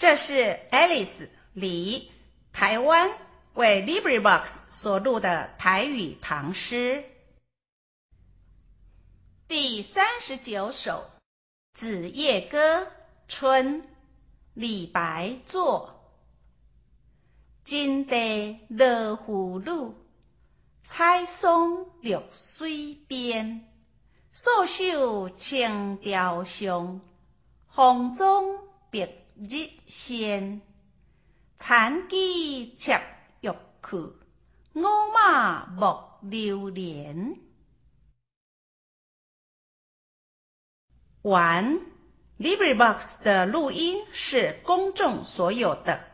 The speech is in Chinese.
这是 Alice 李台湾为 LibriVox 所录的台语唐诗。第39首《子夜歌·春》李白作。金地乐胡女，采松绿水边。素手青雕香，风中白日鲜。残机插玉去，五马木流连。完 LibriVox 的录音是公众所有的。